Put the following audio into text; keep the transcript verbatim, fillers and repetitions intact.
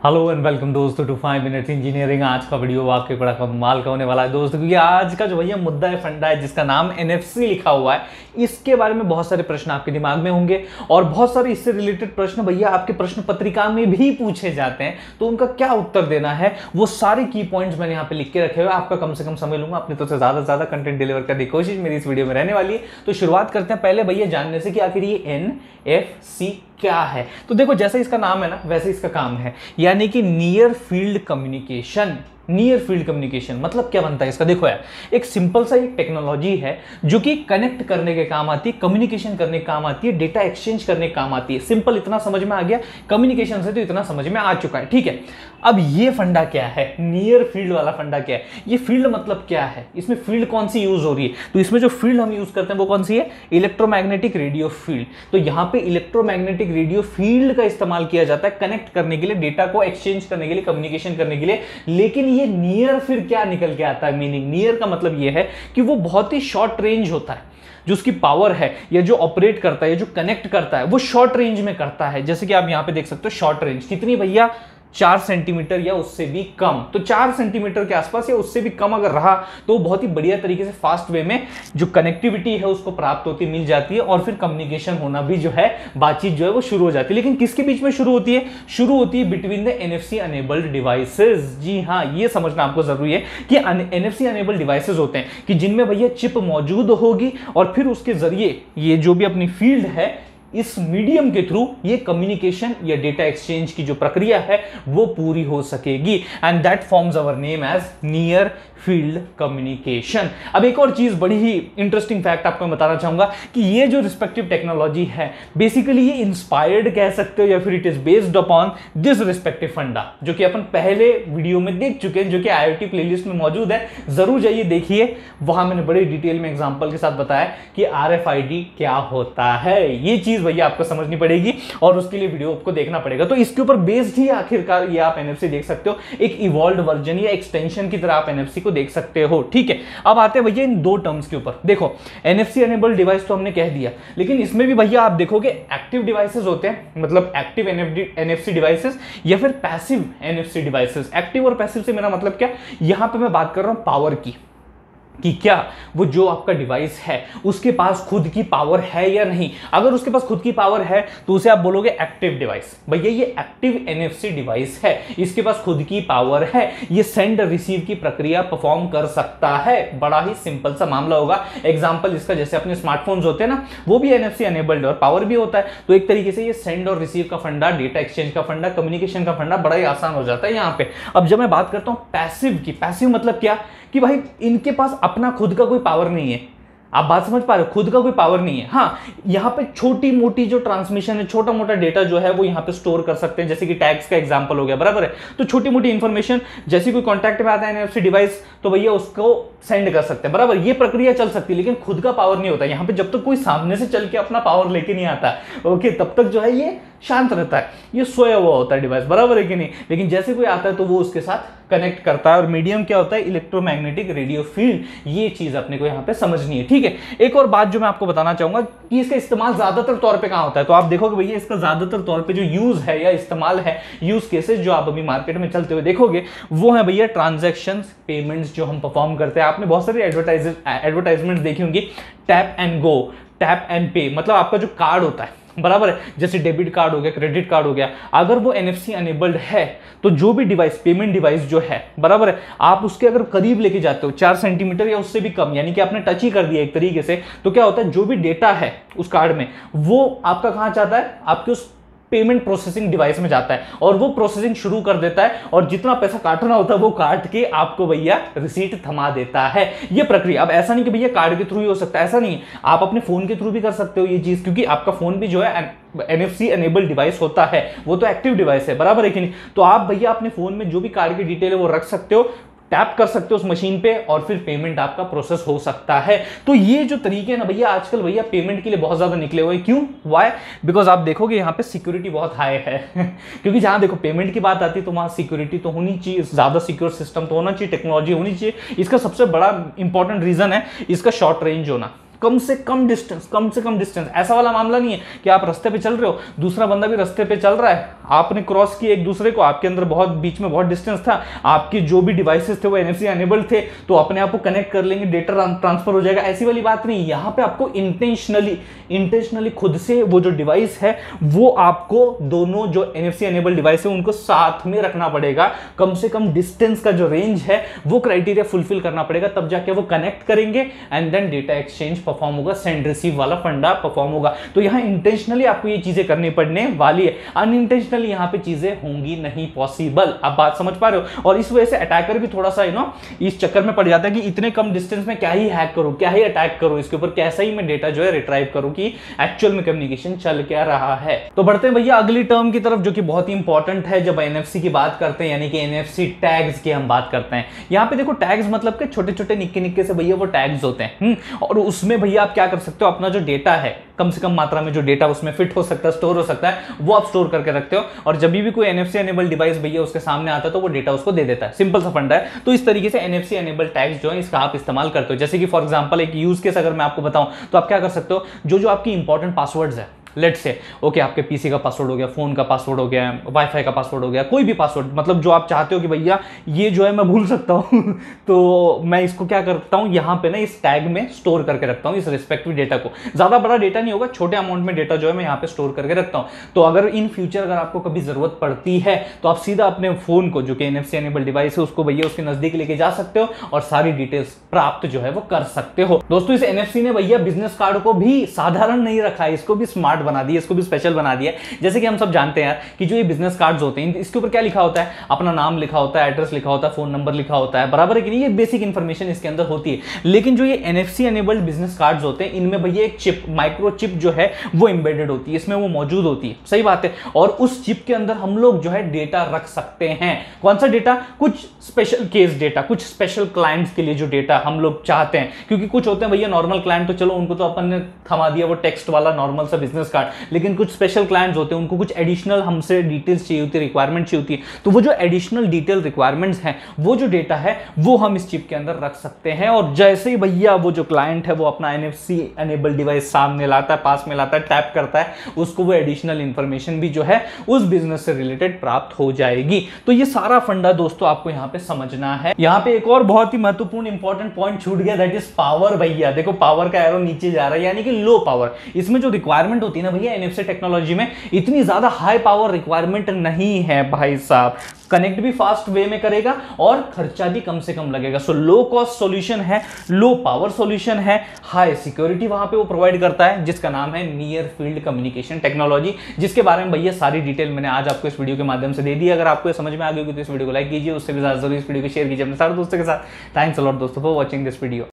Hello and welcome दोस्तों to five minutes engineering. आज का वीडियो वाकई बड़ा कमाल का होने वाला है दोस्तों, क्योंकि आज का जो भैया मुद्दा है, फंडा है जिसका नाम एनएफसी लिखा हुआ है, इसके बारे में बहुत सारे प्रश्न आपके दिमाग में होंगे और बहुत सारे इससे रिलेटेड प्रश्न भैया आपके प्रश्न पत्रिका में भी पूछे जाते हैं। तो उनका क्या उत्तर देना है, वो सारे की पॉइंट्स मैंने यहाँ पे लिख के रखे हुए। आपका कम से कम समय लूंगा, अपनी तरफ से ज्यादा से ज्यादा कंटेंट डिलीवर करने की कोशिश मेरी इस वीडियो में रहने वाली है। तो शुरुआत करते हैं पहले भैया जानने से कि आखिर ये एन एफ सी क्या है। तो देखो, जैसे इसका नाम है ना वैसे इसका काम है, यानी कि near field communication. Near field communication मतलब क्या बनता है इसका? देखो यार, एक सिंपल सा एक टेक्नोलॉजी है जो कि कनेक्ट करने के काम आती है, कम्युनिकेशन करने के काम आती है, डेटा एक्सचेंज करने के काम आती है। सिंपल इतना समझ में आ गया, कम्युनिकेशन से तो इतना समझ में आ चुका है, ठीक है। अब ये फंडा क्या है, नियर फील्ड वाला फंडा क्या है? ये फील्ड मतलब क्या है, इसमें फील्ड कौन सी यूज हो रही है? तो इसमें जो फील्ड हम यूज करते हैं वो कौन सी है? Electromagnetic radio field. तो यहाँ पे इलेक्ट्रोमैग्नेटिक रेडियो फील्ड का इस्तेमाल किया जाता है कनेक्ट करने के लिए, डेटा को एक्सचेंज करने के लिए, कम्युनिकेशन करने के लिए। लेकिन ये नियर फिर क्या निकल के आता है? मीनिंग नियर का मतलब ये है कि वो बहुत ही शॉर्ट रेंज होता है, जो उसकी पावर है या जो ऑपरेट करता है या जो कनेक्ट करता है वो शॉर्ट रेंज में करता है। जैसे कि आप यहां पे देख सकते हो, शॉर्ट रेंज कितनी भैया? चार सेंटीमीटर या उससे भी कम। तो चार सेंटीमीटर के आसपास या उससे भी कम अगर रहा तो बहुत ही बढ़िया तरीके से फास्ट वे में जो कनेक्टिविटी है उसको प्राप्त होती मिल जाती है और फिर कम्युनिकेशन होना भी जो है, बातचीत जो है वो शुरू हो जाती है। लेकिन किसके बीच में शुरू होती है? शुरू होती है between the NFC enabled devices. जी हाँ, ये समझना आपको जरूरी है कि एनएफसी अनेबल्ड डिवाइसेस होते हैं कि जिनमें भैया चिप मौजूद होगी और फिर उसके जरिए ये जो भी अपनी फील्ड है, इस मीडियम के थ्रू ये कम्युनिकेशन या डेटा एक्सचेंज की जो प्रक्रिया है वो पूरी हो सकेगी। And that forms our name as near field communication. अब एक और चीज, बड़ी ही इंटरेस्टिंग फैक्ट आपको बताना चाहूंगा कि ये जो रिस्पेक्टिव टेक्नोलॉजी है, बेसिकली ये इंस्पायर्ड कह सकते हो या फिर it is based upon this respective funda, जो कि अपन पहले वीडियो में देख चुके हैं, जो कि आईओटी प्लेलिस्ट में मौजूद है। जरूर जाइए देखिए, वहां मैंने बड़े डिटेल में एग्जांपल के साथ बताया कि आरएफआईडी क्या होता है। ये चीज भैया आपको समझनी पड़ेगी और उसके लिए वीडियो आपको देखना पड़ेगा। तो इसके ऊपर बेस्ड ही आखिरकार ये आप एनएफसी देख सकते हो, एक इवॉल्व्ड वर्जन या एक्सटेंशन की तरह आप एनएफसी को देख सकते हो, ठीक है। अब आते हैं भैया इन दो टर्म्स के ऊपर। देखो, एनएफसी एनेबल्ड डिवाइस तो हमने कह दिया, लेकिन इसमें भी भैया आप देखोगे एक्टिव डिवाइसेस होते हैं, मतलब एक्टिव एनएफसी डिवाइसेस या फिर पैसिव एनएफसी डिवाइसेस। एक्टिव और पैसिव से मेरा मतलब क्या? यहां पे मैं बात कर रहा हूं पावर की, कि क्या वो जो आपका डिवाइस है उसके पास खुद की पावर है या नहीं। अगर उसके पास खुद की पावर है तो उसे आप बोलोगे एक्टिव डिवाइस। भैया ये एक्टिव एनएफसी डिवाइस है, इसके पास खुद की पावर है, ये सेंड रिसीव की प्रक्रिया परफॉर्म कर सकता है। बड़ा ही सिंपल सा मामला होगा। एग्जांपल इसका, जैसे अपने स्मार्टफोन्स होते हैं ना, वो भी एनएफसी एनेबल्ड और पावर भी होता है। तो एक तरीके से ये सेंड और रिसीव का फंडा, डेटा एक्सचेंज का फंडा, कम्युनिकेशन का फंडा बड़ा ही आसान हो जाता है यहाँ पे। अब जब मैं बात करता हूं पैसिव की, पैसिव मतलब क्या? कि भाई इनके पास अपना खुद का कोई पावर नहीं है। आप बात समझ पा रहे हो? खुद का कोई पावर नहीं है। हाँ, यहाँ पे छोटी मोटी जो ट्रांसमिशन है, छोटा मोटा डेटा जो है वो यहाँ पे स्टोर कर सकते हैं, जैसे कि टैग्स का एग्जांपल हो गया, बराबर है। तो छोटी मोटी इंफॉर्मेशन, जैसे कोई कॉन्टैक्ट में आता है एनएफसी डिवाइस तो भैया उसको सेंड कर सकते हैं, बराबर। ये प्रक्रिया चल सकती है, लेकिन खुद का पावर नहीं होता यहाँ पे। जब तक तो कोई सामने से चल के अपना पावर लेके नहीं आता, ओके, तब तक जो है ये शांत रहता है, ये सोया हुआ होता है डिवाइस, बराबर है कि नहीं। लेकिन जैसे कोई आता है तो वो उसके साथ कनेक्ट करता है। और मीडियम क्या होता है? Electromagnetic radio field. ये चीज अपने को यहाँ पे समझनी है, ठीक है। एक और बात जो मैं आपको बताना चाहूंगा कि इसका इस्तेमाल ज्यादातर तौर पे कहां होता है, तो आप देखोगे भैया इसका ज्यादातर तौर पे जो यूज है या इस्तेमाल है, यूज केसेस जो आप अभी मार्केट में चलते हुए देखोगे, वो है भैया ट्रांजैक्शंस, पेमेंट्स जो हम परफॉर्म करते हैं। आपने बहुत सारी एडवर्टाइज एडवर्टाइजमेंट देखी होंगी, tap and go, tap and pay, मतलब आपका जो कार्ड होता है, बराबर है, जैसे डेबिट कार्ड हो गया, क्रेडिट कार्ड हो गया, अगर वो एनएफसी अनेबल्ड है तो जो भी डिवाइस, पेमेंट डिवाइस जो है, बराबर है, आप उसके अगर करीब लेके जाते हो, चार सेंटीमीटर या उससे भी कम, यानी कि आपने टच ही कर दिया एक तरीके से, तो क्या होता है? जो भी डेटा है उस कार्ड में वो आपका कहां जाता है? आपके उस पेमेंट प्रोसेसिंग डिवाइस में जाता है और वो प्रोसेसिंग शुरू कर देता है और जितना पैसा काटना होता है वो काट के आपको भैया रिसीट थमा देता है। ये प्रक्रिया, अब ऐसा नहीं कि भैया कार्ड के थ्रू ही हो सकता है, ऐसा नहीं है, आप अपने फोन के थ्रू भी कर सकते हो ये चीज, क्योंकि आपका फोन भी जो है एनएफसी एनेबल्ड डिवाइस होता है, वो तो एक्टिव डिवाइस है, बराबर है कि नहीं। तो आप भैया अपने फोन में जो भी कार्ड की डिटेल है वो रख सकते हो, टैप कर सकते हो उस मशीन पे और फिर पेमेंट आपका प्रोसेस हो सकता है। तो ये जो तरीके हैं ना भैया, आजकल भैया पेमेंट के लिए बहुत ज्यादा निकले हुए हैं। क्यों? वाई? बिकॉज आप देखोगे यहाँ पे सिक्योरिटी बहुत हाई है क्योंकि जहां देखो पेमेंट की बात आती है तो वहां सिक्योरिटी तो होनी चाहिए, ज्यादा सिक्योर सिस्टम तो होना चाहिए, टेक्नोलॉजी होनी चाहिए। इसका सबसे बड़ा इंपॉर्टेंट रीजन है इसका शॉर्ट रेंज होना। कम से कम डिस्टेंस, कम से कम डिस्टेंस। ऐसा वाला मामला नहीं है कि आप रास्ते पे चल रहे हो, दूसरा बंदा भी रास्ते पे चल रहा है, आपने क्रॉस किया एक दूसरे को, आपके अंदर बहुत बीच में बहुत डिस्टेंस था, आपके जो भी डिवाइसेस थे वो एनएफसी एनेबल्ड थे, तो अपने आप को कनेक्ट कर लेंगे, डेटा ट्रांसफर हो जाएगा। ऐसी वाली बात नहीं, यहां पे आपको इंटेंशनली इंटेंशनली खुद से वो जो डिवाइस है वो आपको दोनों जो एनएफसी एनेबल्ड डिवाइस है उनको साथ में रखना पड़ेगा। कम से कम डिस्टेंस का जो रेंज है वो क्राइटेरिया फुलफिल करना पड़ेगा, तब जाके वो कनेक्ट करेंगे and then data exchange perform होगा, सेंड रिसीव वाला फंडा परफॉर्म होगा। तो यहां इंटेंशनली आपको ये चीजें करनी पड़ने वाली है, अनइंटेंशनली यहां पे चीजें होंगी नहीं पॉसिबल। आप बात समझ पा रहे हो? और इस वजह से अटैकर भी थोड़ा सा यू नो इस चक्कर में पड़ जाता है कि इतने कम डिस्टेंस में क्या ही हैक करूं, क्या ही अटैक करूं, इसके ऊपर कैसा ही मैं डेटा जो है रिट्राइव करूं कि एक्चुअल में कम्युनिकेशन चल क्या रहा है। तो बढ़ते हैं भैया अगली टर्म की तरफ, जो कि बहुत ही इंपॉर्टेंट है जब एनएफसी की बात करते हैं, यानी कि एनएफसी टैग्स की हम बात करते हैं। यहां पे देखो टैग्स मतलब के छोटे छोटे निक्के निक्के से भैया वो टैग्स होते हैं, और उसमें भैया आप क्या कर सकते हो, अपना जो डेटा है कम से कम मात्रा में जो डेटा उसमें फिट हो सकता है, स्टोर हो सकता है, वो आप स्टोर करके रखते हो, और जब भी कोई एनएफसी एनेबल डिवाइस भैया उसके सामने आता है तो वो डेटा उसको दे देता है। सिंपल सा फंडा है। तो इस तरीके से एनएफसी एनेबल टैग्स जो है इसका आप इस्तेमाल करते हो। जैसे कि फॉर एग्जांपल एक यूज केस अगर मैं आपको बताऊं तो आप क्या कर सकते हो, जो जो आपकी इंपॉर्टेंट पासवर्ड्स है, लेट्स से ओके आपके पीसी का पासवर्ड हो गया, फोन का पासवर्ड हो गया, वाईफाई का पासवर्ड हो गया, कोई भी पासवर्ड, मतलब जो आप चाहते हो कि भैया ये जो है मैं भूल सकता हूं तो मैं इसको क्या करता हूं, यहां पे ना इस टैग में स्टोर करके रखता हूं इस रिस्पेक्टिव डेटा को। ज्यादा बड़ा डेटा नहीं होगा, छोटे अमाउंट में डेटा जो है मैं यहां पे स्टोर करके रखता हूं। तो अगर इन फ्यूचर अगर आपको कभी जरूरत पड़ती है तो आप सीधा अपने फोन को, जो कि एनएफसी एनेबल डिवाइस है, उसको भैया उसके नजदीक लेके जा सकते हो और सारी डिटेल्स प्राप्त जो है वो कर सकते हो। दोस्तों इस एनएफसी ने भैया बिजनेस कार्ड को भी साधारण नहीं रखा है, इसको भी स्मार्ट बना दिया, इसको भी स्पेशल बना दिया। जैसे कि हम सब जानते हैं यार कि जो ये बिजनेस कार्ड्स होते हैं इसके ऊपर क्या लिखा होता है, अपना नाम लिखा होता है, एड्रेस लिखा होता है, फोन नंबर लिखा होता है, बराबर है कि नहीं, ये बेसिक इंफॉर्मेशन इसके अंदर होती है। लेकिन जो ये एनएफसी एनेबल्ड बिजनेस कार्ड्स होते हैं इनमें भैया एक चिप, माइक्रो चिप जो है वो एम्बेडेड होती है, इसमें वो मौजूद होती है, सही बात है। और उस चिप के अंदर हम लोग जो है डेटा रख सकते हैं। कौन सा डेटा? कुछ स्पेशल केस डेटा, कुछ स्पेशल क्लाइंट्स के लिए जो डेटा हम लोग चाहते हैं, क्योंकि कुछ होते हैं भैया नॉर्मल क्लाइंट, तो चलो उनको तो अपन ने थमा दिया वो टेक्स्ट वाला नॉर्मल सा बिजनेस कार्ड, लेकिन कुछ स्पेशल क्लाइंट्स होते हैं उनको कुछ एडिशनल हमसे डिटेल्स चाहिए होती है, रिक्वायरमेंट चाहिए होती है। तो वो जो एडिशनल डिटेल रिक्वायरमेंट्स हैं, वो जो डेटा है वो हम इस चिप के अंदर रख सकते हैं। और जैसे ही भैया वो जो क्लाइंट है वो अपना एनएफसी एनेबल डिवाइस सामने लाता है, पास में लाता है, टैप करता है, उसको वो एडिशनल इंफॉर्मेशन भी जो है उस बिजनेस से रिलेटेड प्राप्त हो जाएगी। तो ये सारा फंडा दोस्तों आपको यहां पे समझना है। यहां पे एक और बहुत ही महत्वपूर्ण इंपॉर्टेंट पॉइंट छूट गया, दैट इज पावर। भैया देखो पावर का एरो नीचे जा रहा है, यानी कि लो पावर। इसमें जो रिक्वायरमेंट होती है ना भैया एनएफसी टेक्नोलॉजी में, इतनी ज्यादा हाई पावर रिक्वायरमेंट नहीं है भाई साहब। कनेक्ट भी फास्ट वे में करेगा और खर्चा भी कम से कम लगेगा। सो लो कॉस्ट सॉल्यूशन है, लो पावर सॉल्यूशन है, हाई सिक्योरिटी वहां पे वो प्रोवाइड करता है, जिसका नाम है नियर फील्ड कम्युनिकेशन टेक्नोलॉजी, जिसके बारे में भैया सारी डिटेल मैंने आज आपको इस वीडियो के माध्यम से दे दी। अगर आपको समझ में आ गई होगी तो इस वीडियो को लाइक कीजिए, उससे भी ज्यादा जरूर इस वीडियो को शेयर कीजिए अपने सारे दोस्तों के साथ। थैंक्स अ लॉट दोस्तों फॉर वॉचिंग दिस वीडियो।